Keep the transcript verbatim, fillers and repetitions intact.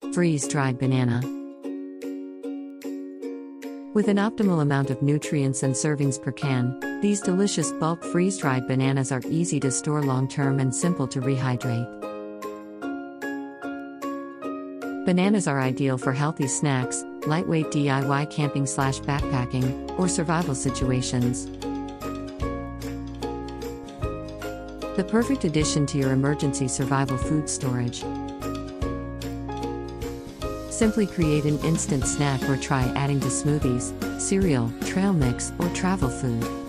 freeze-dried banana. With an optimal amount of nutrients and servings per can, these delicious bulk freeze-dried bananas are easy to store long-term and simple to rehydrate. Bananas are ideal for healthy snacks, lightweight D I Y camping slash backpacking, or survival situations. The perfect addition to your emergency survival food storage. Simply create an instant snack or try adding to smoothies, cereal, trail mix, or travel food.